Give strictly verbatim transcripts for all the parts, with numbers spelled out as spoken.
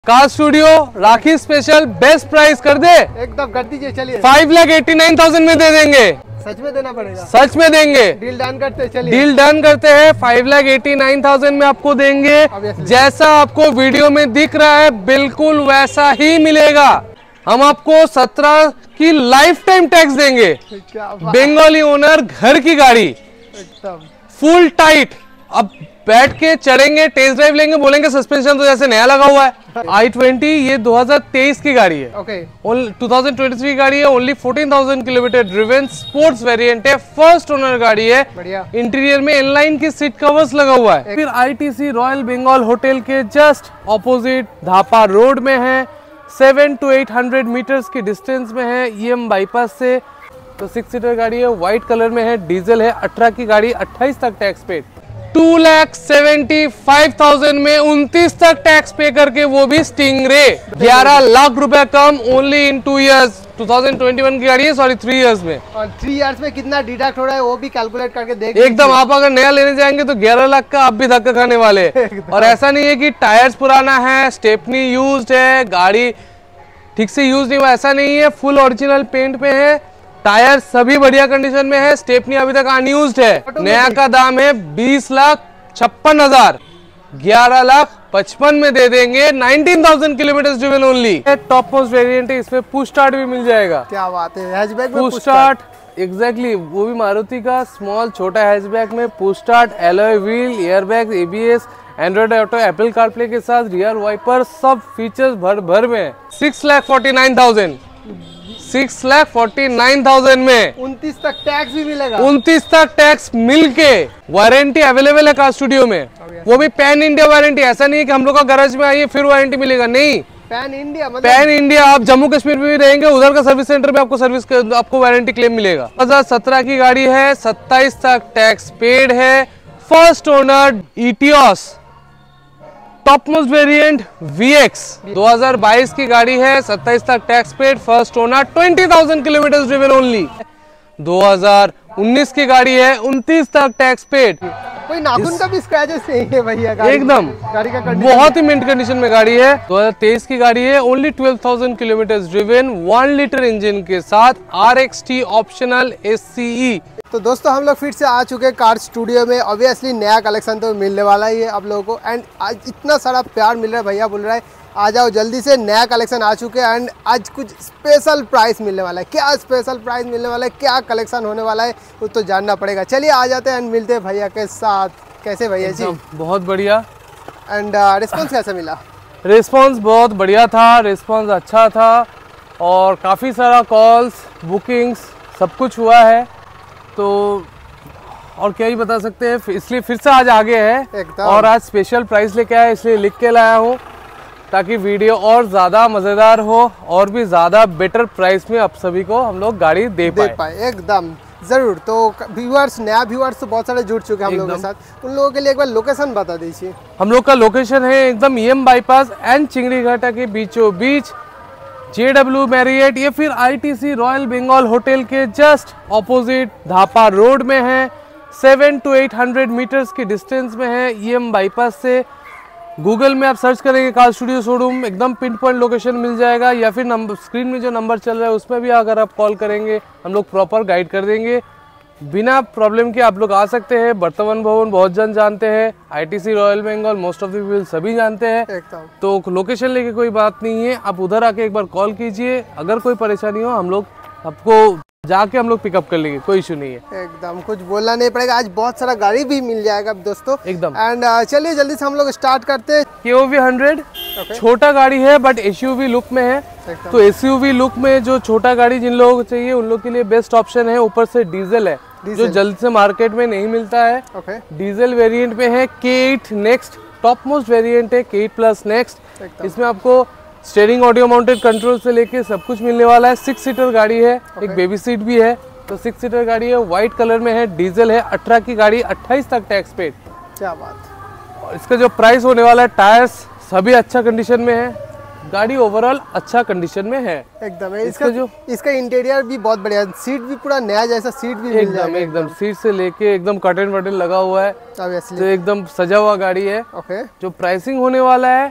Car studio Rakhi special best price कर दे, एकदम कर दीजिए। चलिए five lakh eighty nine thousand में दे देंगे। सच में देना पड़ेगा? सच में देंगे। डील डन करते हैं। चलिए डील डन करते हैं। Five lakh eighty nine thousand में आपको देंगे। जैसा आपको वीडियो में दिख रहा है बिल्कुल वैसा ही मिलेगा। हम आपको सत्रह की लाइफ टाइम टैक्स देंगे। बंगाली ओनर, घर की गाड़ी, एकदम फुल टाइट। अब बैठ के चढ़ेंगे, टेस्ट ड्राइव लेंगे, बोलेंगे सस्पेंशन तो जैसे नया लगा हुआ है। आई ट्वेंटी ये दो हज़ार तेईस की गाड़ी है। Okay two thousand twenty three गाड़ी है। Only fourteen thousand kilometre driven, sports variant है, फर्स्ट ओनर गाड़ी है। बढ़िया। इंटीरियर में इनलाइन की सीट कवर्स लगा हुआ है। फिर आईटीसी रॉयल बंगाल होटल के जस्ट ऑपोजिट धापा रोड में है। Seven to eight hundred metres की डिस्टेंस में है ईएम बाईपास से। तो सिक्स सीटर गाड़ी है, व्हाइट कलर में है, डीजल है, अठारह की गाड़ी, अट्ठाईस तक tax paid. Two lakh seventy five thousand में उनतीस तक टैक्स पे करके, वो भी स्टिंगरे। ग्यारह लाख रुपए कम only in two years. Two thousand twenty one की गाड़ी है, सॉरी थ्री इयर्स में। और थ्री इयर्स में कितना डिडक्ट हो रहा है वो भी कैलकुलेट करके देख एकदम। आप अगर नया लेने जाएंगे तो ग्यारह लाख का आप भी धक्का खाने वाले। और ऐसा नहीं है कि टायर्स पुराना है, स्टेपनी यूज्ड है, गाड़ी ठीक से यूज नहीं हुआ, ऐसा नहीं है। फुल ओरिजिनल पेंट पे है, टायर सभी बढ़िया कंडीशन में है, स्टेपनी अभी तक अनयूज्ड है। नया का दाम है बीस लाख छप्पन हजार। ग्यारह लाख पचपन में दे देंगे। Nineteen thousand kilometre driven only. Top most variant है, इसमें पुश स्टार्ट भी मिल जाएगा। क्या बात है, हैचबैक में पुश स्टार्ट। एग्जैक्टली, वो भी मारुति का स्मॉल छोटा हैचबैक में push start, alloy wheel, airbag, ABS, Android auto, Apple CarPlay के साथ रियर वाइपर, सब फीचर्स भर भर में। Six lakh forty nine thousand six lakh forty nine thousand में उनतीस तक टैक्स भी मिलेगा। उनतीस तक टैक्स मिलके वारंटी अवेलेबल है कार स्टूडियो में। वो भी पैन इंडिया वारंटी। ऐसा नहीं है कि हम लोग का गैराज में आइए फिर वारंटी मिलेगा, नहीं। पैन इंडिया मतलब पैन इंडिया। आप जम्मू कश्मीर में भी रहेंगे, उधर का सर्विस सेंटर में आपको सर्विस आपको वारंटी क्लेम मिलेगा। दो हज़ार सत्रह की गाड़ी है, सत्ताईस तक टैक्स पेड है, first owner Etios, top most variant V X. दो हज़ार बाईस की गाड़ी है, सत्ताईस तक tax paid, first owner, twenty thousand kilometre driven only. दो हज़ार उन्नीस की गाड़ी है, उनतीस तक टैक्स पेड। कोई नाखून का भी स्क्रैचेस नहीं है भैया। एकदम गाड़ी का बहुत ही मिंट कंडीशन में गाड़ी है। दो हज़ार तेईस की गाड़ी है, only twelve thousand kilometre driven, one litre engine के साथ, R X T optional SCE. तो दोस्तों हम लोग फिर से आ चुके हैं कार स्टूडियो में। ऑब्वियसली नया कलेक्शन तो मिलने वाला ही है आप लोगों को। एंड आज इतना सारा प्यार मिल रहा है, भैया बोल रहा है आ जाओ जल्दी से, नया कलेक्शन आ चुके हैं। एंड आज कुछ स्पेशल प्राइस मिलने वाला है। क्या स्पेशल प्राइस मिलने वाला है, क्या कलेक्शन होने वाला है वो तो जानना पड़ेगा। चलिए आ जाते हैं एंड मिलते हैं भैया के साथ। कैसे भैया जी? बहुत बढ़िया। एंड रिस्पॉन्स कैसा मिला? रिस्पॉन्स बहुत बढ़िया था, रिस्पॉन्स अच्छा था और काफ़ी सारा कॉल्स, बुकिंग्स सब कुछ हुआ है। तो और क्या ही बता सकते हैं, इसलिए फिर से आज आगे है और आज स्पेशल प्राइस लेके आया, इसलिए लिख के लाया हूँ ताकि वीडियो और ज़्यादा मज़ेदार हो और भी ज़्यादा बेटर प्राइस में आप सभी को हम लोग गाड़ी दे, दे पाए।, पाए एकदम ज़रूर। तो व्यूअर्स, नया व्यूअर्स तो बहुत सारे जुड़ चुके हैं हम लोगों के साथ, उन लोगों के लिए एक बार लोकेशन बता दीजिए। हम लोग का लोकेशन है एकदम ईएम बाईपास एंड चिंगड़ी घाटा के बीचों बीच, जेडब्ल्यू मैरियट या फिर आईटीसी रॉयल बंगाल होटल के जस्ट ऑपोजिट धापा रोड में है। Seven to eight hundred metres की डिस्टेंस में है ईएम बाईपास से। गूगल में आप सर्च करेंगे कार स्टूडियो शोरूम, एकदम पिन पॉइंट लोकेशन मिल जाएगा। या फिर नंबर स्क्रीन में जो नंबर चल रहा है उसमें भी अगर आप कॉल करेंगे हम लोग प्रॉपर गाइड कर देंगे। बिना प्रॉब्लम के आप लोग आ सकते हैं। बर्तमान भवन बहुत जन जानते हैं, ITC Royal Bengal most of the people सभी जानते हैं। तो लोकेशन लेके कोई बात नहीं है, आप उधर आके एक बार कॉल कीजिए। अगर कोई परेशानी हो हम लोग आपको जाके हम लोग पिकअप कर लेंगे, कोई इशू नहीं है। एकदम कुछ बोलना नहीं पड़ेगा। आज बहुत सारा गाड़ी भी मिल जाएगा दोस्तों एकदम। एंड uh, चलिए जल्दी से हम लोग स्टार्ट करते हैं। केओवी हंड्रेड छोटा गाड़ी है बट एसयूवी लुक में है। तो एसयूवी लुक में जो छोटा गाड़ी जिन लोगों को चाहिए उन लोग के लिए बेस्ट ऑप्शन है। ऊपर से डीजल है जो जल्द से मार्केट में नहीं मिलता है। okay. डीजल वेरिएंट में है के at next, top most variant है के एट प्लस नेक्स्ट। इसमें आपको स्टीयरिंग ऑडियो माउंटेड कंट्रोल से लेके सब कुछ मिलने वाला है। सिक्स सीटर गाड़ी है, okay. एक बेबी सीट भी है। तो सिक्स सीटर गाड़ी है, व्हाइट कलर में है, डीजल है, अठारह की गाड़ी, अट्ठाईस तक टैक्स पेड। क्या बात। और इसका जो प्राइस होने वाला है, टायर्स सभी अच्छा कंडीशन में है, गाड़ी ओवरऑल अच्छा कंडीशन में है एकदम। है इसका जो इसका इंटीरियर भी बहुत बढ़िया, सीट भी पूरा नया जैसा सीट भी मिल जाएगा एकदम। सीट से लेके एकदम कर्टन वर्टन लगा हुआ है, तो एकदम सजा हुआ गाड़ी है। ओके। जो प्राइसिंग होने वाला है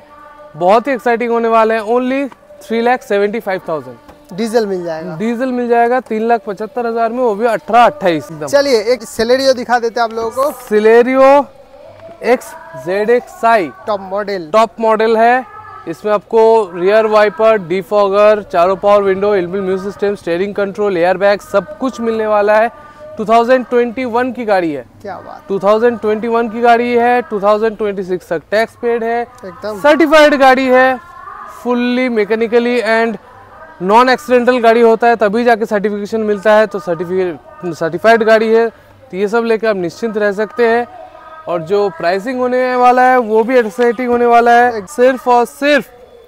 बहुत ही एक्साइटिंग होने वाले हैं। Only three lakh seventy five thousand diesel मिल जाएगा। डीजल मिल जाएगा तीन लाख पचहत्तर हजार में, वो भी अठारह अट्ठाईस। चलिए एक सिलेरियो दिखा देते हैं आप लोगों को। Celerio X Z X I top model top model है। इसमें आपको रियर वाइपर, डिफॉगर, चारों power window, LB music system, steering control, air bag सब कुछ मिलने वाला है। दो हज़ार इक्कीस की गाड़ी है। क्या बात। दो हज़ार इक्कीस की गाड़ी है। दो हज़ार छब्बीस तक टैक्स पेड है। एकदम सर्टिफाइड गाड़ी है, fully mechanically and non accidental गाड़ी होता है तभी जाके सर्टिफिकेशन मिलता है। तो सर्टिफिकेट सर्टिफाइड गाड़ी है, तो ये सब लेके आप निश्चिंत रह सकते हैं। और जो प्राइसिंग होने वाला है वो भी एक्साइटिंग होने वाला है, सिर्फ और सिर्फ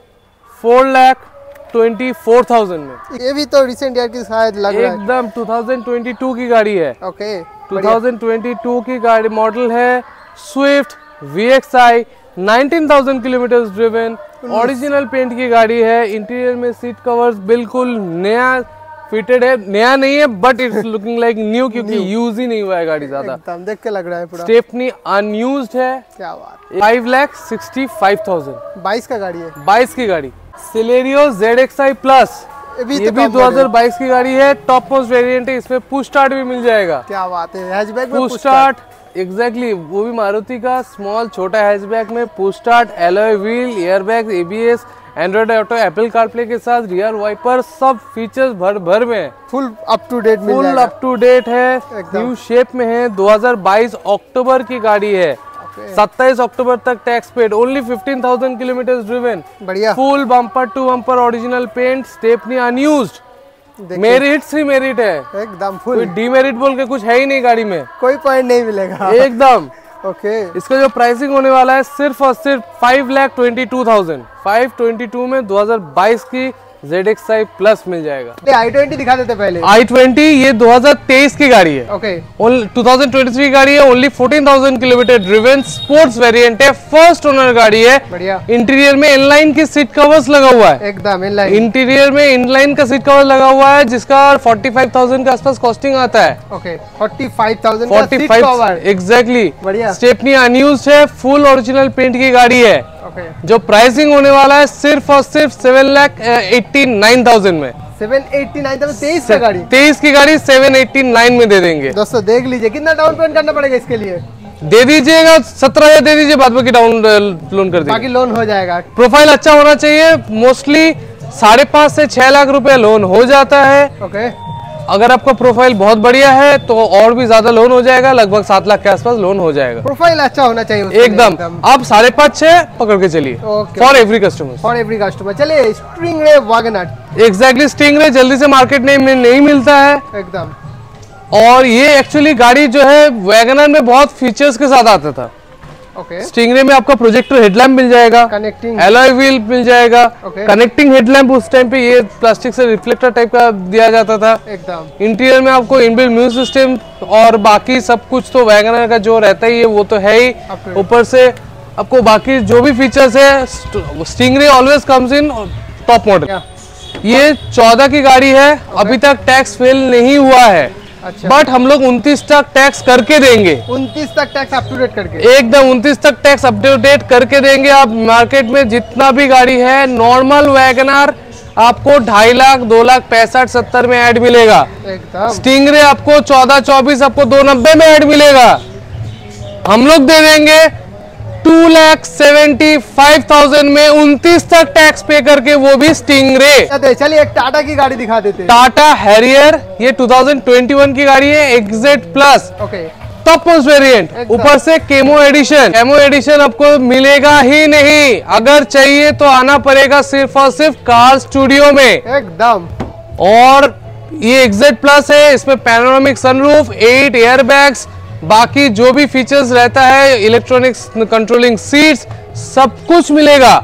four lakh twenty four thousand में। ये भी तो रिसेंट ईयर की शायद लग रहा है। एकदम दो हज़ार बाईस की गाड़ी है। ओके दो हज़ार बाईस की गाड़ी मॉडल है Swift V X I, nineteen thousand kilometre driven, original paint की गाड़ी है। इंटीरियर में सीट कवर्स बिल्कुल नया फिटेड है, नया नहीं है but it's looking like new, क्योंकि यूज ही नहीं हुआ है गाड़ी ज्यादा। एकदम देख के लग रहा है पूरा। स्टेपनी अनयूज्ड है। क्या बात। Five lakh sixty five thousand बाईस का गाड़ी है। बाईस की गाड़ी Celerio Z X I plus, ये भी, ये तो भी दो हज़ार बाईस की गाड़ी है। टॉप मोस्ट वेरिएंट है, इसमें पुश स्टार्ट भी मिल जाएगा। क्या बात है। हैचबैक में पुश स्टार्ट, एग्जैक्टली वो भी मारुति का स्मॉल छोटा हैचबैक में push start, alloy wheel, airbag, ABS, Android auto, Apple CarPlay के साथ रियर वाइपर, सब फीचर्स भर भर में फुल अप टू डेट मिल फुल जाएगा। अप टू डेट है, न्यू शेप में है। दो हज़ार बाईस अक्टूबर की गाड़ी है। सत्ताईस अक्टूबर तक tax paid, only fifteen thousand kilometre driven, बढ़िया। Full bumper to bumper original paint, stepney unused, merit ही मेरिट है एकदम फुल। कोई डीमेरिट बोल के कुछ है ही नहीं गाड़ी में, कोई पॉइंट नहीं मिलेगा एकदम। ओके इसका जो प्राइसिंग होने वाला है सिर्फ और सिर्फ five lakh twenty two thousand five twenty two में दो हज़ार बाईस की जेड एक्स आई प्लस मिल जाएगा। आई ट्वेंटी दिखा देते पहले। आई ट्वेंटी ये दो हज़ार तेईस की गाड़ी है। ओके दो हज़ार तेईस की गाड़ी है, ओनली चौदह हज़ार किलोमीटर ड्रिवन, स्पोर्ट्स वेरिएंट है, फर्स्ट ओनर गाड़ी है। बढ़िया। इंटीरियर में इनलाइन की सीट कवर्स लगा हुआ है, एकदम इनलाइन। इंटीरियर में इनलाइन का सीट कवर लगा हुआ है जिसका पैंतालीस हज़ार के आसपास कॉस्टिंग आता है। ओके पैंतालीस हज़ार का सीट कवर। एग्जैक्टली। बढ़िया। स्टेपनी अनयूज्ड है, फुल ओरिजिनल पेंट की गाड़ी है। ओके जो प्राइसिंग होने वाला है सिर्फ और सिर्फ seven lakh eighty nine thousand में। सेवन एट्टी नाइन थाउजेंड तेईस का गाड़ी तेईस की गाड़ी सेवन एट्टी नाइन में दे देंगे। दोस्तों देख लीजिए कितना डाउन पेमेंट करना पड़ेगा इसके लिए। दे दीजिएगा सत्रह हजार दे दीजिए, बाद बाकी डाउन लोन कर दीजिए, बाकी लोन हो जाएगा। प्रोफाइल अच्छा होना चाहिए, मोस्टली साढ़े पाँच से छह लाख रुपए लोन हो जाता है। ओके अगर आपका प्रोफाइल बहुत बढ़िया है तो और भी ज्यादा लोन हो जाएगा, लगभग सात लाख के आसपास लोन हो जाएगा। प्रोफाइल अच्छा होना चाहिए एकदम। आप साढ़े पाँच छह पकड़ के चलिए for every customer for every customer. चलिए स्टिंगरे वैगनर। एग्जैक्टली स्टिंगरे जल्दी से मार्केट में नहीं मिलता है एकदम। और ये एक्चुअली गाड़ी जो है वैगनर में बहुत फीचर्स के साथ आता था। ओके स्टिंगरे में आपका प्रोजेक्टर हेडलैम्प मिल जाएगा, कनेक्टिंग एलॉय व्हील मिल जाएगा, okay. कनेक्टिंग हेडलैम्प उस टाइम पे ये प्लास्टिक से रिफ्लेक्टर टाइप का दिया जाता था। एकदम। इंटीरियर में आपको इनबिल्ट म्यूजिक सिस्टम और बाकी सब कुछ तो वैगनर का जो रहता ही है वो तो है ही। ऊपर से आपको बाकी जो भी फीचर्स है, Stingray always comes in top model. ये चौदह की गाड़ी है, अभी तक टैक्स फेल नहीं हुआ है। अच्छा। बट हम लोग उनतीस तक टैक्स करके देंगे, उनतीस तक टैक्स अप टू डेट करके एकदम उनतीस तक टैक्स अप टू डेट करके देंगे। आप मार्केट में जितना भी गाड़ी है नॉर्मल वैगनर आपको ढाई लाख दो लाख पैंसठ सत्तर में ऐड मिलेगा। एकदम। स्टिंगरे आपको चौदह चौबीस आपको दो नब्बे में ऐड मिलेगा। हम लोग दे देंगे two lakh seventy five thousand में उनतीस तक टैक्स पे करके, वो भी स्टिंगरे। चलिए एक टाटा की गाड़ी दिखा देते हैं। टाटा हैरियर, ये दो हज़ार इक्कीस की गाड़ी है, X Z plus. Okay top most variant, ऊपर से केमो एडिशन। केमो एडिशन आपको मिलेगा ही नहीं, अगर चाहिए तो आना पड़ेगा सिर्फ और सिर्फ कार स्टूडियो में। एकदम। और ये एक्जेड प्लस है, इसमें panoramic sunroof, eight air bags, बाकी जो भी फीचर्स रहता है, इलेक्ट्रॉनिक्स कंट्रोलिंग सीट्स, सब कुछ मिलेगा।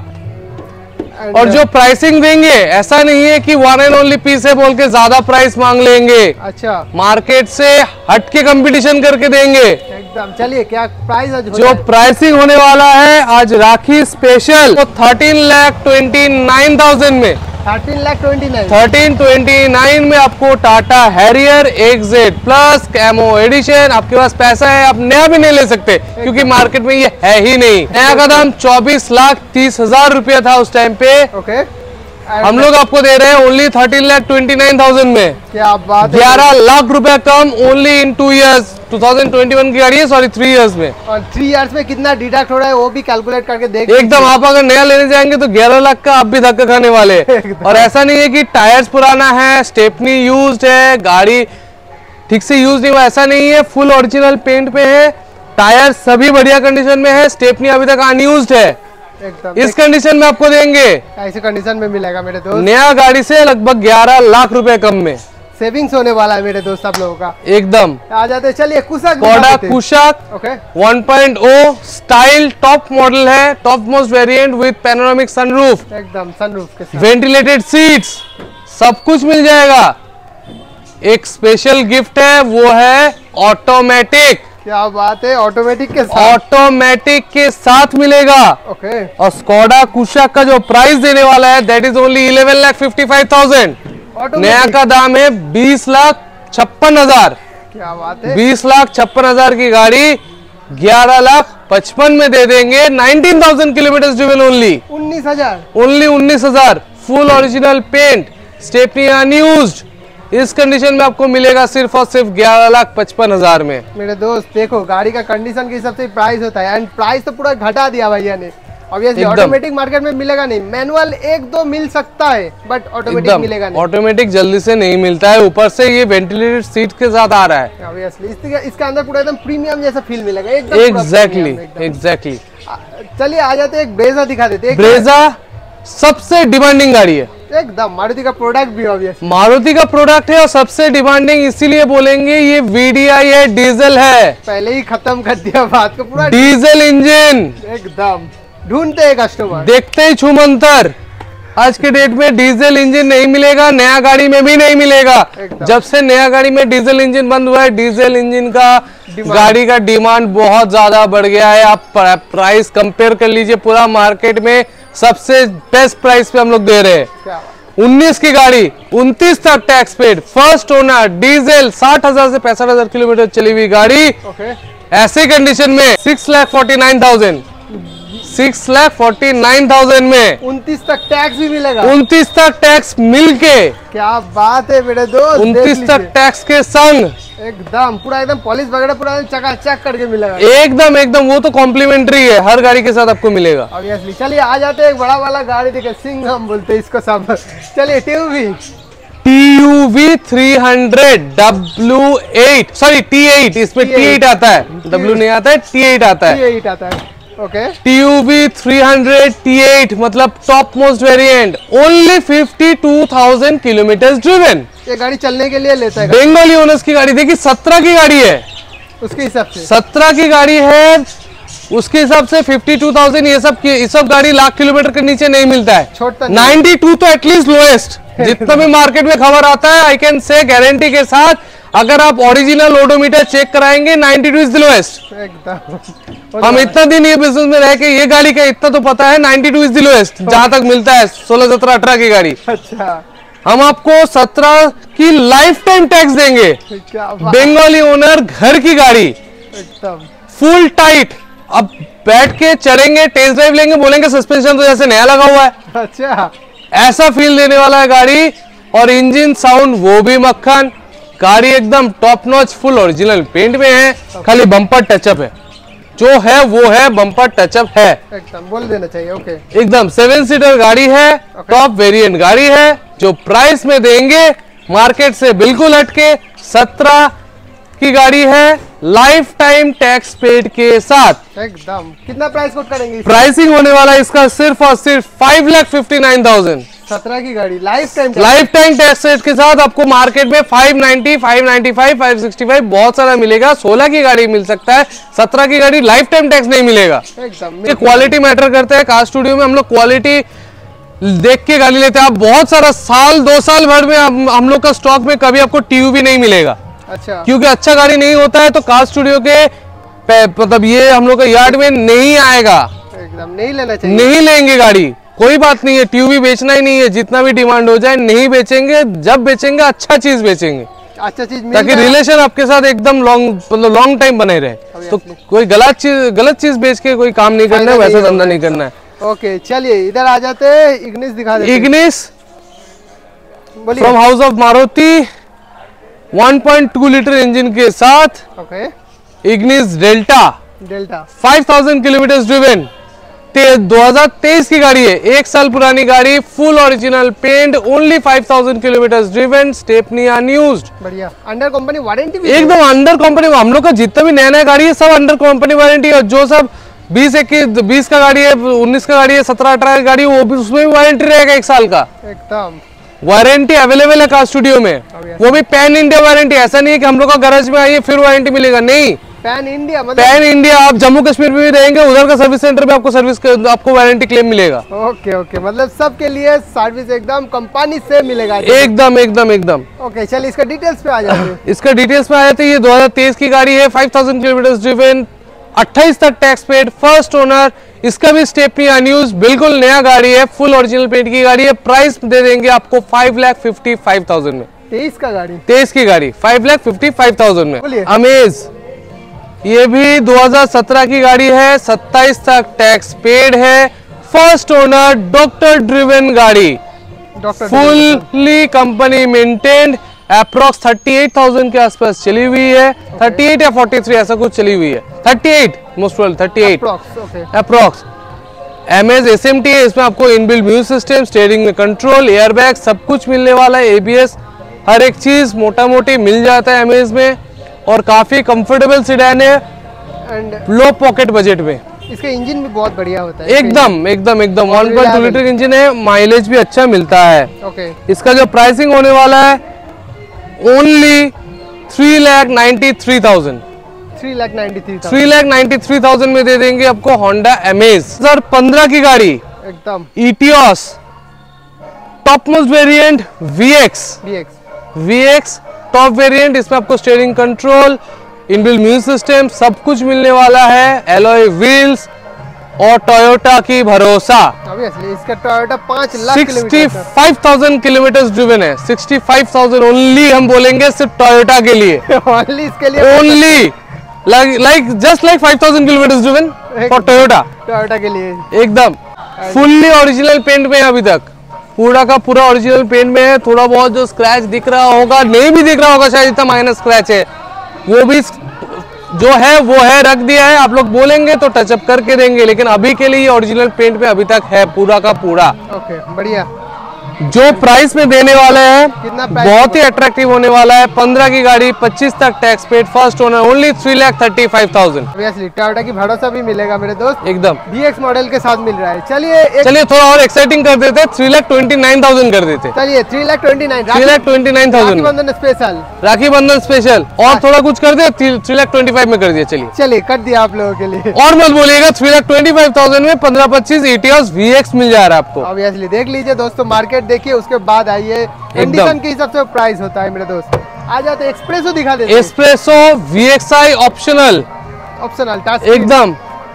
और जो प्राइसिंग देंगे ऐसा नहीं है कि वन एंड ओनली पीस है बोल के ज्यादा प्राइस मांग लेंगे। अच्छा। मार्केट से हट के कंपटीशन करके देंगे एकदम। चलिए क्या प्राइस आज जो प्राइसिंग होने वाला है आज राखी स्पेशल तो thirteen lakh twenty nine thousand में thirteen lakh twenty nine thirteen twenty nine में आपको Tata Harrier X Z plus camo edition. आपके पास पैसा है, आप नया भी नहीं ले सकते क्योंकि मार्केट में ये है ही नहीं। नया का दाम चौबीस लाख तीस हजार रुपया था उस टाइम पे। ओके, हम लोग आपको दे रहे हैं only thirteen lakh twenty nine thousand में। क्या बात है, ग्यारह लाख रुपया कम only in two years. Two thousand twenty one की गाड़ी है, सॉरी थ्री इयर्स में। और थ्री इयर्स में कितना डिडक्ट हो रहा है वो भी कैलकुलेट करके देख एकदम। आप अगर नया लेने जाएंगे तो ग्यारह लाख का आप भी धक्का खाने वाले। और ऐसा नहीं है कि टायर्स पुराना है, स्टेपनी यूज्ड है, गाड़ी ठीक से यूज नहीं हुआ, ऐसा नहीं है। फुल ओरिजिनल पेंट पे है, टायर सभी बढ़िया कंडीशन में है, स्टेपनी अभी तक अनयूज्ड है। एकदम इस कंडीशन में आपको देंगे, ऐसे कंडीशन में मिलेगा मेरे दोस्त। नया गाड़ी से लगभग ग्यारह लाख रुपए कम में सेविंग्स होने वाला है मेरे दोस्त आप लोगों का। एकदम। आ जाते, चलिए Kushaq Skoda Kushaq okay one point O style top model है, top most variant with panoramic sunroof, एकदम सनरूफ के साथ, वेंटिलेटेड सीट्स, सब कुछ मिल जाएगा। एक स्पेशल गिफ्ट है, वो है ऑटोमेटिक। क्या बात है, ऑटोमेटिक के साथ, ऑटोमेटिक के साथ मिलेगा। ओके, और स्कोडा कुशाक का जो प्राइस देने वाला है that is only eleven lakh fifty five thousand. नया का दाम है बीस लाख छप्पन हजार। क्या बात है, बीस लाख छप्पन हजार की गाड़ी ग्यारह लाख पचपन में दे देंगे। Nineteen thousand kilometre driven only, उन्नीस हजार ओनली उन्नीस हजार। Full original paint, stepney unused, इस कंडीशन में आपको मिलेगा सिर्फ और सिर्फ ग्यारह लाख पचपन हजार में। मेरे दोस्त देखो, गाड़ी का कंडीशन के हिसाब से प्राइस होता है, एंड प्राइस तो पूरा घटा दिया भैया ने। ऑब्वियसली ऑटोमेटिक मार्केट में मिलेगा नहीं, मैनुअल एक दो मिल सकता है बट ऑटोमेटिक मिलेगा नहीं। ऑटोमेटिक जल्दी से नहीं मिलता है, ऊपर से ये वेंटिलेटेड सीट के साथ आ रहा है। ऑब्वियसली इसके इसके अंदर पूरा एकदम प्रीमियम जैसा फील मिलेगा, एकदम एग्जैक्टली एग्जैक्टली। चलिए आ जाते हैं, एक ब्रेजा दिखा देते हैं। ब्रेजा सबसे डिमांडिंग गाड़ी है, एकदम मारुति का प्रोडक्ट भी ऑब्वियसली मारुति का प्रोडक्ट है और सबसे डिमांडिंग इसीलिए बोलेंगे, ये वीडीआई है, डीजल है। पहले ही खत्म कर दिया बात को, पूरा डीजल इंजन एकदम ढूंढते हैं कस्टमर, देखते ही छूमंतर। आज के डेट में डीजल इंजन नहीं मिलेगा, नया गाड़ी में भी नहीं मिलेगा। जब से नया गाड़ी में डीजल इंजन बंद हुआ है, डीजल इंजन का गाड़ी का डिमांड बहुत ज्यादा बढ़ गया है। आप प्राइस कंपेयर कर लीजिए, पूरा मार्केट में सबसे बेस्ट प्राइस पे हम लोग दे रहे हैं। उन्नीस की गाड़ी उनतीस तक tax paid, first owner, diesel, साठ हजार से पैंसठ हजार किलोमीटर चली हुई गाड़ी। ओके, ऐसे कंडीशन में six lakh forty nine thousand six lakh forty nine thousand में उनतीस तक टैक्स भी मिलेगा। उनतीस तक टैक्स मिलके, क्या बात है मेरे दोस्त, उनतीस तक टैक्स के संग एकदम पूरा एकदम पॉलिश वगैरह पूरा चकाचक करके मिलेगा। एकदम एकदम, वो तो कॉम्प्लीमेंट्री है, हर गाड़ी के साथ आपको मिलेगा। ऑब्वियसली। चलिए आ जाते हैं, एक बड़ा वाला गाड़ी देखे, सिंह हम बोलते हैं इसको सब। चलिए TUV TUV three hundred W eight, sorry T eight, इसमें टी एट आता है, डब्ल्यू नहीं आता है, टी एट आता है। टी एट आता है, okay. TUV three hundred T eight मतलब top most variant, only fifty two thousand kilometre driven. ये गाड़ी चलने के लिए लेता है, बंगाली ओनर्स की गाड़ी, देखिए सत्रह की गाड़ी है, उसके हिसाब से सत्रह की गाड़ी है, उसके हिसाब से फिफ्टी टू थाउजेंड। ये सब ये सब गाड़ी लाख किलोमीटर के नीचे नहीं मिलता है, छोड़ता नाइन्टी टू तो एटलीस्ट लोएस्ट। जितना भी मार्केट में खबर आता है, आई कैन से गारंटी के साथ, अगर आप ओरिजिनल ओडोमीटर चेक कराएंगे ninety two is the lowest. एकदम। हम इतना दिन ये बिजनेस में रह के ये गाड़ी का इतना तो पता है, ninety two is the lowest जहां तक मिलता है। सोलह सत्रह अठारह की गाड़ी, अच्छा, हम आपको सत्रह की लाइफ टाइम टैक्स देंगे। बंगाली ओनर, घर की गाड़ी, एकदम फुल टाइट। अब बैठ के चढ़ेंगे, टेस्ट ड्राइव लेंगे, बोलेंगे सस्पेंशन तो जैसे नया लगा हुआ है, अच्छा ऐसा फील देने वाला है गाड़ी। और इंजन साउंड वो भी मक्खन, गाड़ी एकदम top notch, full original paint में है, खाली बम्पर टचअप है, जो है वो है, बम्पर टचअप है, एकदम बोल देना चाहिए। ओके, एकदम सेवन सीटर गाड़ी है, टॉप वेरिएंट गाड़ी है, जो प्राइस में देंगे मार्केट से बिल्कुल हटके, सत्रह की गाड़ी है, लाइफ टाइम टैक्स पेड के साथ। एकदम। कितना प्राइस कोट करेंगे? प्राइसिंग होने वाला है इसका सिर्फ और सिर्फ five lakh fifty nine thousand. सत्रह की गाड़ी lifetime lifetime tax rate के साथ आपको मार्केट में five ninety, five ninety five, five sixty five बहुत सारा मिलेगा। सोलह की गाड़ी मिल सकता है, सत्रह की गाड़ी लाइफ टाइम टैक्स नहीं मिलेगा। एकदम। क्वालिटी मैटर करता है, कार स्टूडियो में हम लोग क्वालिटी देख के गाड़ी लेते हैं। आप बहुत सारा साल दो साल भर में हम, हम लोग का स्टॉक में कभी आपको टीयूवी नहीं मिलेगा। अच्छा, क्योंकि अच्छा गाड़ी नहीं होता है तो कार स्टूडियो के मतलब ये हम लोग का यार्ड में नहीं आएगा, एकदम नहीं लेना चाहिए, नहीं लेंगे गाड़ी। कोई बात नहीं है, टीवी बेचना ही नहीं है, जितना भी डिमांड हो जाए नहीं बेचेंगे, जब बेचेंगे अच्छा चीज बेचेंगे, अच्छा चीज मिल ताकि रिलेशन आपके साथ एकदम लॉन्ग मतलब लॉन्ग टाइम बने रहे। तो कोई गलत चीज गलत चीज बेच के कोई काम नहीं करना है, वैसे धंधा नहीं करना है। ओके चलिए इधर आ जाते हैं, इग्निस दिखा देते हैं। Ignis from house of Maruti one point two litre engine के साथ। Okay Ignis Delta Delta five thousand kilometre driven, दो हज़ार तेईस की गाड़ी है, एक साल पुरानी गाड़ी, full original paint, only five thousand kilometre driven, stepney unused. बढ़िया, अंडर कंपनी वारंटी भी एकदम अंडर कंपनी। हम लोग का जितना भी नया नया गाड़ी है सब अंडर कंपनी वारंटी है। जो सब बीस इक्कीस बीस का गाड़ी है, उन्नीस का गाड़ी है, सत्रह अठारह की गाड़ी, वो भी उसमें भी वारंटी रहेगा एक साल का। एकदम वारंटी अवेलेबल है कार स्टूडियो में, वो भी पैन इंडिया वारंटी। ऐसा नहीं है कि हम लोग का गैरेज में आइए फिर वारंटी मिलेगा, नहीं, पैन इंडिया मतलब पैन इंडिया। आप जम्मू कश्मीर में भी रहेंगे, उधर का सर्विस सेंटर पे आपको सर्विस आपको वारंटी क्लेम मिलेगा। ओके ओके, मतलब सबके लिए सर्विस एकदम कंपनी से मिलेगा। एकदम एकदम एकदम। ओके चलिए इसका डिटेल्स पे आ जाते हैं। इसका डिटेल्स पे आ जाते हैं। ये दो हज़ार तेईस की गाड़ी है, फाइव थाउजेंड किलोमीटर ड्रिवन, अट्ठाईस तक टैक्स पेड, फर्स्ट ओनर। इसका भी स्टेपनी अनयूज्ड, बिल्कुल नया गाड़ी है, फुल ओरिजिनल पेंट की गाड़ी है। प्राइस दे देंगे आपको five lakh fifty five thousand में। तेईस का गाड़ी तेईस की गाड़ी five lakh fifty five thousand में। अमेज, ये भी दो हज़ार सत्रह की गाड़ी है, सत्ताईस तक टैक्स पेड है, फर्स्ट ओनर, डॉक्टर ड्रिवन गाड़ी, फुल्ली कंपनी मेंटेन्ड, अप्रोक्स अड़तीस हज़ार के आसपास चली हुई है। okay. अड़तीस या तैंतालीस ऐसा कुछ चली हुई है, अड़तीस मोस्ट प्रोबेबल अड़तीस अप्रोक्स। एमएस एसएमटी है, इसमें आपको इनबिल्ट म्यूजिक सिस्टम, स्टीयरिंग में कंट्रोल, एयरबैग, सब कुछ मिलने वाला है। एबीएस, हर एक चीज मोटा मोटी मिल जाता है एमएस में, और काफी कंफर्टेबल सीडान है एंड लो पॉकेट बजट में। इसका इंजन भी बहुत बढ़िया होता है, एकदम एकदम एकदम one point two litre engine है, माइलेज भी अच्छा मिलता है। ओके इसका जो प्राइसिंग होने वाला है only three lakh ninety three thousand three lakh ninety three three lakh ninety three thousand में दे देंगे आपको होंडा अमेज। दो हज़ार पंद्रह की गाड़ी, एकदम Etios top most variant VX VX VX top variant. इसमें आपको steering control, inbuilt music system, सब कुछ मिलने वाला है। एलॉय व्हील्स और टोयोटा की भरोसा। ऑब्वियसली इसका टोयोटा पाँच लाख पैंसठ हज़ार किलोमीटर ड्रिवन है, पैंसठ हज़ार ओनली हम बोलेंगे सिर्फ टोयोटा के लिए। ओनली इसके लिए only like just like five thousand kilometre driven for Toyota. Toyota के लिए एकदम फुल्ली ओरिजिनल पेंट में अभी तक, पूरा का पूरा ओरिजिनल पेंट में है। थोड़ा बहुत जो स्क्रैच दिख रहा होगा, नहीं भी दिख रहा होगा शायद, इतना माइनर स्क्रैच है, वो भी जो है वो है, रख दिया है। आप लोग बोलेंगे तो टचअप करके देंगे, लेकिन अभी के लिए ओरिजिनल पेंट पे अभी तक है पूरा का पूरा। ओके बढ़िया। जो प्राइस में देने वाले हैं कितना प्राइस बहुत ही अट्रैक्टिव होने वाला है। पंद्रह की गाड़ी, पच्चीस तक tax paid, first owner, only three lakh thirty five thousand. Obviously Toyota की भरोसा भी मिलेगा मेरे दोस्त, एकदम वीएक्स मॉडल के साथ मिल रहा है। चलिए एक... चलिए थोड़ा और एक्साइटिंग कर देते, three lakh twenty nine thousand कर देते। चलिए three lakh twenty nine three lakh twenty nine thousand Bandhan special, Rakhi Bandhan special. और थोड़ा कुछ कर दे, थ्री लाख ट्वेंटी फाइव में कर दिया। चलिए चलिए कर दिया आप लोगों के लिए। और मत बोलिएगा, three lakh twenty five thousand में पंद्रह पच्चीस इटियोस वीएक्स मिल जा रहा है आपको। ऑब्वियसली देख लीजिए दोस्तों, मार्केट देखिए, उसके बाद आइए कंडीशन के हिसाब से प्राइस होता है मेरे दोस्त। आ जाते हैं, एक्सप्रेसो दिखा देते हैं। एक्सप्रेसो वीएक्सआई ऑप्शनल ऑप्शनल एकदम।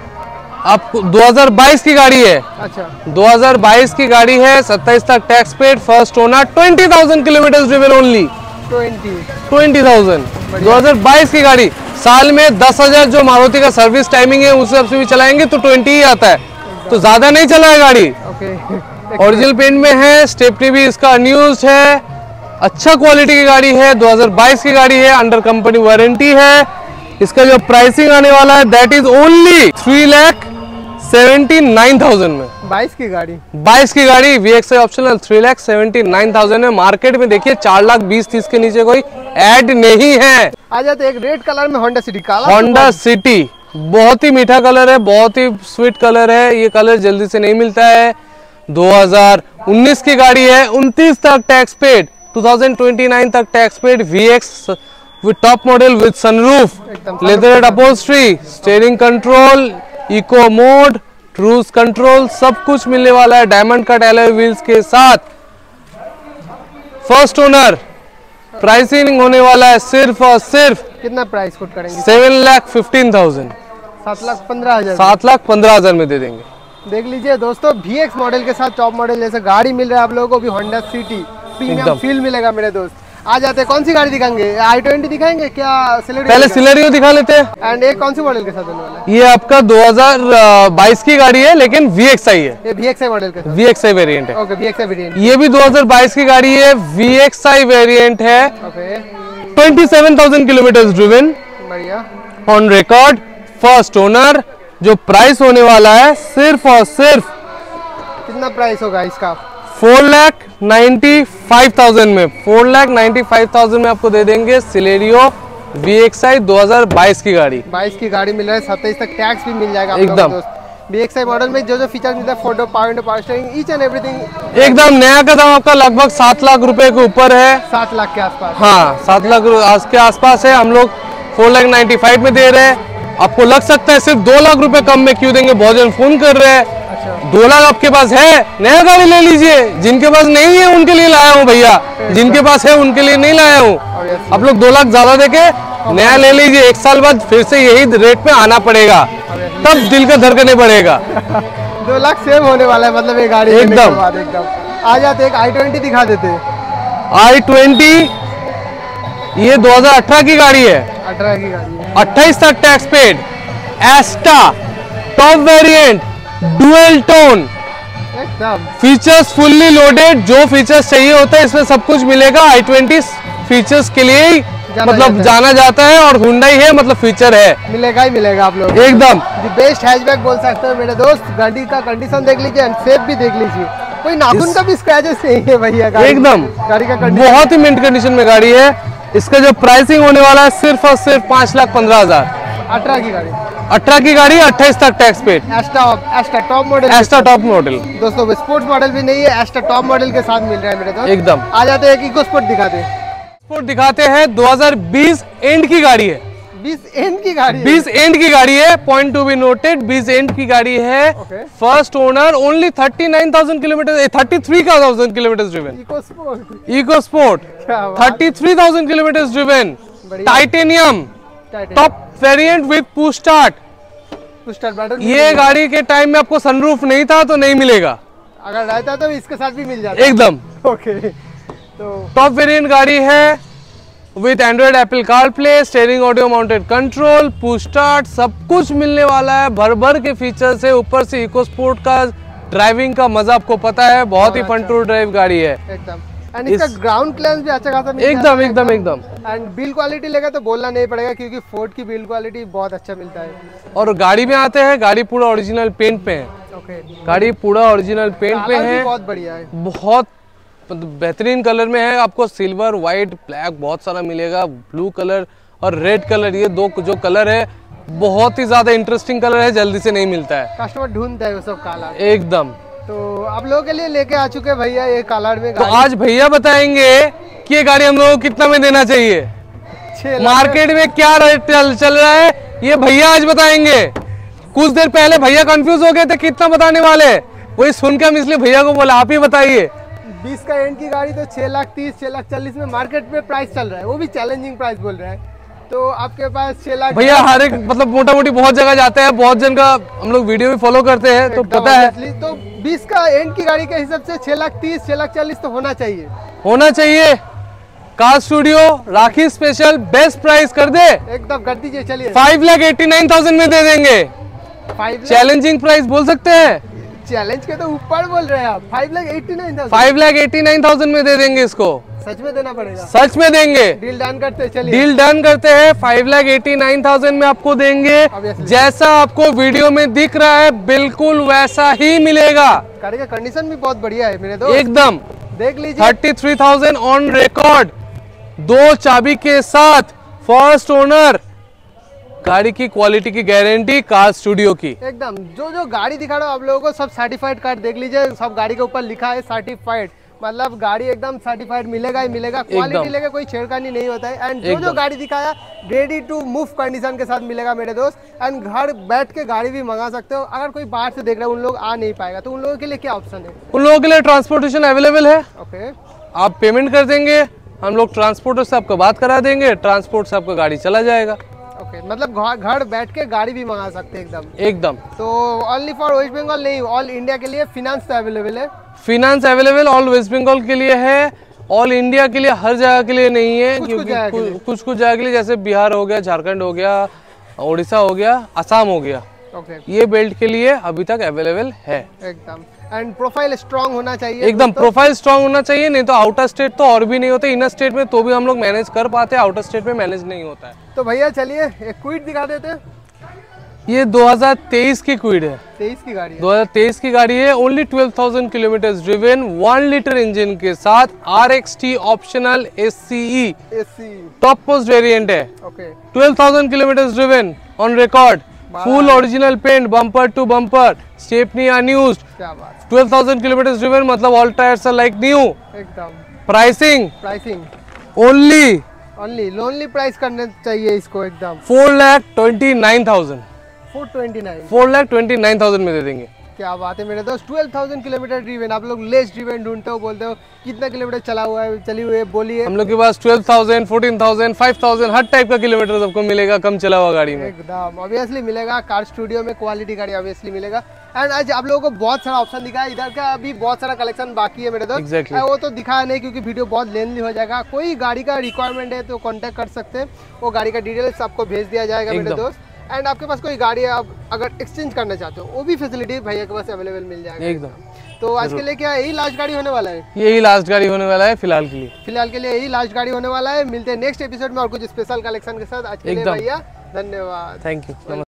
आपको दो हज़ार बाईस की गाड़ी है। अच्छा दो हज़ार बाईस की गाड़ी है, सत्ताईस तक tax paid, first owner, twenty thousand kilometre driven only, twenty twenty thousand दो हज़ार बाईस की गाड़ी। साल में दस हजार जो मारुति का सर्विस टाइमिंग है उस हिसाब से भी चलाएंगे तो ट्वेंटी ही आता है, तो ज्यादा नहीं चला है गाड़ी। ओके ओरिजिनल पेंट में है, स्टेपनी भी इसका अनयूज्ड है, अच्छा क्वालिटी की गाड़ी है, दो हज़ार बाईस की गाड़ी है, अंडर कंपनी वारंटी है। इसका जो प्राइसिंग आने वाला है that is only three lakh seventy nine thousand में। बाईस की गाड़ी बाईस की गाड़ी VXI optional three lakh seventy nine thousand में। मार्केट में देखिए चार लाख बीस तीस के नीचे कोई ऐड नहीं है। आ जाते एक रेड कलर में होंडा सिटी। होंडा सिटी बहुत ही मीठा कलर है, बहुत ही स्वीट कलर है, ये कलर जल्दी से नहीं मिलता है। दो हज़ार उन्नीस की गाड़ी है, उनतीस तक टैक्स पेड, दो हज़ार उनतीस तक tax paid, VX with top model with sunroof, leather upholstery, steering control, eco mode, cruise control, सब कुछ मिलने वाला है डायमंड कट एलॉय व्हील्स के साथ। फर्स्ट ओनर, प्राइसिंग होने वाला है सिर्फ और सिर्फ कितना प्राइस कोट करेंगे? सेवन लाख फिफ्टीन थाउजेंड सात लाख पंद्रह हजार सात लाख पंद्रह हजार में दे देंगे। देख लीजिए दोस्तों, वी एक्स मॉडल के साथ टॉप मॉडल जैसे गाड़ी मिल रहा है आप लोगों को भी, होंडा सिटी प्रीमियम फील मिलेगा मेरे दोस्त। आ जाते हैं, कौन सी गाड़ी दिखाएंगे? आई ट्वेंटी दिखाएंगे क्या? पहले सिलेरियो दिखा लेते हैं। एंड एक कौन सी मॉडल के साथ होने वाला है? ये आपका दो हज़ार बाईस की गाड़ी है, लेकिन वी एक्स आई है। ये वी एक्स आई मॉडल के साथ, वी एक्स आई वेरिएंट है। Okay, V X I variant. ये भी दो हज़ार बाईस की गाड़ी है, वी एक्स आई वेरिएंट है। ओके, सत्ताईस हज़ार किलोमीटर ड्रिवन, बढ़िया, ऑन रिकॉर्ड, फर्स्ट ओनर। जो प्राइस होने वाला है सिर्फ और सिर्फ कितना प्राइस होगा इसका? Four lakh ninety five thousand में, four lakh ninety five thousand में आपको दे देंगे सिलेरियो वी एक्स आई दो हज़ार बाईस की गाड़ी। बाईस की गाड़ी मिल रहा है, सत्ताईस तक टैक्स भी मिल जाएगा एकदम। वी एक्स आई मॉडल में जो जो फीचर मिलता है, photo, power window, power steering, each and everything एकदम नया का दाम आपका लगभग सात लाख रुपए के ऊपर है। सात लाख के आसपास। हाँ, सात लाख आज के आसपास है। हम लोग फोर लाख नाइन्टी फाइव में दे रहे हैं। आपको लग सकता है सिर्फ दो लाख रुपए कम में क्यों देंगे, बहुत जन फोन कर रहे हैं। अच्छा। दो लाख आपके पास है, नया गाड़ी ले लीजिए। जिनके पास नहीं है उनके लिए लाया हूँ भैया, जिनके पास है उनके लिए नहीं लाया हूँ। आप लोग दो लाख ज्यादा देके नया ले लीजिए, एक साल बाद फिर से यही रेट पे आना पड़ेगा, तब दिल का धड़कने पड़ेगा। दो लाख सेव होने वाला है मतलब ये गाड़ी एकदम एकदम। आ जाते एक आई ट्वेंटी दिखा देते। आई ट्वेंटी ये दो हज़ार अठारह की गाड़ी है, अठारह की गाड़ी है, अट्ठाईस तक tax paid, Asta top variant, dual tone, एकदम फीचर्स फुल्ली लोडेड। जो फीचर्स चाहिए होता है इसमें सब कुछ मिलेगा। आई ट्वेंटी फीचर्स के लिए ही जाना मतलब जाता जाना जाता है, और हुंडई है मतलब फीचर है, मिलेगा ही मिलेगा आप लोग एकदम बेस्ट हैचबैक बोल सकते हो मेरे दोस्त। गाड़ी का कंडीशन देख लीजिए, शेप भी देख लीजिए, कोई नाखून का भी स्क्रैचेस नहीं है भैया। एकदम गाड़ी का कंडीशन बहुत ही मिंट कंडीशन में गाड़ी है। इसका जो प्राइसिंग होने वाला है सिर्फ और सिर्फ पाँच लाख पंद्रह हजार। अठारह की गाड़ी, अठारह की गाड़ी, अट्ठाईस तक tax paid, Asta Asta top model, Asta top model दोस्तों। स्पोर्ट्स मॉडल भी नहीं है, एस्टा टॉप मॉडल के साथ मिल रहा है मेरे दोस्त, एकदम। आ जाते हैं, एक इको स्पोर्ट दिखाते हैं। स्पोर्ट दिखाते हैं, दो हज़ार बीस एंड की गाड़ी है, बीस एंड की गाड़ी है। बीस एंड की गाड़ी है, पॉइंट टू बी नोटेड, बीस एंड की गाड़ी है। First owner, only thirty nine thousand kilometre, thirty three thousand kilometre driven. EcoSport, EcoSport thirty three thousand kilometre driven, titanium top variant with push start. ये गाड़ी के time में आपको sunroof नहीं था तो नहीं मिलेगा, अगर रहता तो इसके साथ भी मिल जाता एकदम। ओके, तो टॉप वेरिएंट गाड़ी है with Android Apple CarPlay, steering audio mounted control, push start, सब कुछ मिलने वाला है। भर भर के फीचर्स है, ऊपर से इको स्पोर्ट का ड्राइविंग का मजा आपको पता है, बहुत ही फन टू ड्राइव गाड़ी है एकदम। एंड इसका ग्राउंड क्लियरेंस भी अच्छा खासा मिल एकदम एकदम एकदम। एंड बिल्ड क्वालिटी लेगा तो बोलना नहीं पड़ेगा, क्योंकि फोर्ड की बिल्ड क्वालिटी बहुत अच्छा मिलता है। और गाड़ी में आते हैं, गाड़ी पूरा ओरिजिनल पेंट पे है। ओके, गाड़ी पूरा ओरिजिनल पेंट पे है, बहुत बढ़िया है, बहुत बेहतरीन कलर में है। आपको सिल्वर, व्हाइट, ब्लैक बहुत सारा मिलेगा, ब्लू कलर और रेड कलर, ये दो जो कलर है बहुत ही ज्यादा इंटरेस्टिंग कलर है, जल्दी से नहीं मिलता है, कस्टमर ढूंढता है वो सब काला एकदम। तो आप लोगों के लिए लेके आ चुके भैया ये कलर में तो आज भैया बताएंगे कि ये गाड़ी हम लोगों को कितना में देना चाहिए, मार्केट में क्या रेट चल, चल रहा है, ये भैया आज बताएंगे। कुछ देर पहले भैया कंफ्यूज हो गए थे कितना बताने वाले, वही सुन के हम इसलिए भैया को बोला आप ही बताइए। बीस का एंड की गाड़ी तो छह लाख तीस, छह लाख चालीस में मार्केट में प्राइस चल रहा है, वो भी चैलेंजिंग प्राइस बोल रहा है। तो आपके पास छह लाख भैया हर एक मतलब मोटा मोटी बहुत जगह जाते हैं, बहुत जन का हम लोग वीडियो भी फॉलो करते हैं तो पता है। तो बीस का एंड की गाड़ी के हिसाब से छह लाख तीस, छह लाख चालीस तो होना चाहिए, होना चाहिए। Car studio Rakhi special best price कर दे, एकदम कर दीजिए। चलिए five lakh eighty nine thousand में दे देंगे, चैलेंजिंग प्राइस बोल सकते हैं, चैलेंज के तो ऊपर बोल रहे हैं आप। Five lakh eighty nine thousand five lakh eighty nine thousand में दे देंगे इसको, सच में देना पड़ेगा, सच में देंगे। डील डन करते, चलिए डील डन करते हैं। Five lakh eighty nine thousand में आपको देंगे, जैसा आपको वीडियो में दिख रहा है बिल्कुल वैसा ही मिलेगा। गाड़ी का कंडीशन भी बहुत बढ़िया है मेरे दोस्त, एकदम देख लीजिए। Thirty three thousand on record, दो चाबी के साथ, फर्स्ट ओनर, गाड़ी की क्वालिटी की गारंटी कार स्टूडियो की एकदम। जो जो गाड़ी दिखा रहा हूँ आप लोगों को सब सर्टिफाइड कार देख लीजिए, सब गाड़ी के ऊपर लिखा है सर्टिफाइड, मतलब गाड़ी एकदम सर्टिफाइड मिलेगा ही मिलेगा, क्वालिटी लेके कोई छेड़खानी नहीं होता है। एंड जो जो गाड़ी दिखाया रेडी टू मूव कंडीशन के साथ मिलेगा मेरे दोस्त। एंड घर बैठ के गाड़ी भी मंगा सकते हो, अगर कोई बाहर से देख रहा है उन लोग आ नहीं पाएगा तो उन लोगों के लिए क्या ऑप्शन है? उन लोगों के लिए ट्रांसपोर्टेशन अवेलेबल है। ओके, आप पेमेंट कर देंगे, हम लोग ट्रांसपोर्टर से आपको बात करा देंगे, ट्रांसपोर्ट से आपका गाड़ी चला जाएगा। ओके, ओके, मतलब घर घर बैठ के गाड़ी भी मंगा सकते हैं एकदम एकदम। तो ओनली फॉर वेस्ट बंगाल नहीं, ऑल इंडिया के लिए फिनांस तो अवेलेबल है? Finance available all West Bengal के लिए है, ऑल इंडिया के लिए, हर जगह के लिए नहीं है, कुछ क्योंकि कुछ कुछ कुछ जगह के लिए, जैसे बिहार हो गया, झारखंड हो गया, उड़ीसा हो गया, असम हो गया, ओके, ये बेल्ट के लिए अभी तक अवेलेबल है एकदम। एंड प्रोफाइल स्ट्रांग होना चाहिए एकदम, प्रोफाइल स्ट्रांग होना चाहिए, नहीं तो आउटर स्टेट तो और भी नहीं होते, इनर स्टेट में तो भी हम लोग मैनेज कर पाते हैं, आउटर स्टेट में मैनेज नहीं होता है। तो भैया चलिए एक क्विड दिखा देते हैं। ये दो हज़ार तेईस की क्विड है, तेईस की गाड़ी है, दो हज़ार तेईस की गाड़ी है, only twelve thousand kilometre driven, one litre engine के साथ, R X T optional SCE AC, top post variant है, okay, twelve thousand kilometre driven on record, full original paint, bumper to bumper, stepney unused, क्या बात, twelve thousand kilometre driven मतलब all tyres are like new. एकदम। Pricing pricing only only lonely price करना चाहिए इसको एकदम, four lakh twenty nine thousand four twenty nine, four lakh twenty nine thousand में दे देंगे। क्या बात है मेरे दोस्त, ट्वेल्व थाउजेंड किलोमीटर ड्रिवन। आप लोग लेस ड्रिवन ढूंढते हो, बोलते हो कितना किलोमीटर चला हुआ है, चली हुई है, बोलिए। हम लोग के पास twelve thousand, fourteen thousand, five thousand हर टाइप का किलोमीटर सबको मिलेगा कम चला हुआ गाड़ी में। एकदम ऑब्वियसली मिलेगा, कार स्टूडियो में क्वालिटी गाड़ी ऑब्वियसली मिलेगा। एंड आज आप लोगों को बहुत सारा ऑप्शन दिखा है, इधर का अभी बहुत सारा कलेक्शन बाकी है मेरे दोस्त। Exactly. वो तो दिखाया नहीं क्योंकि वीडियो बहुत लेंथी हो जाएगा। कोई गाड़ी का रिक्वायरमेंट है तो कांटेक्ट कर सकते हैं, वो गाड़ी का डिटेल्स आपको भेज दिया जाएगा मेरे दोस्त। एंड आपके पास कोई गाड़ी है, आप अगर एक्सचेंज करना चाहते हो, वो भी फैसिलिटी भैया के पास अवेलेबल मिल जाएगा एकदम। तो आज के लिए क्या यही लास्ट गाड़ी होने वाला है? यही लास्ट गाड़ी होने वाला है फिलहाल के लिए, फिलहाल के लिए यही लास्ट गाड़ी होने वाला है। मिलते हैं नेक्स्ट एपिसोड में और कुछ स्पेशल कलेक्शन के साथ। आज के लिए भैया धन्यवाद, थैंक यू।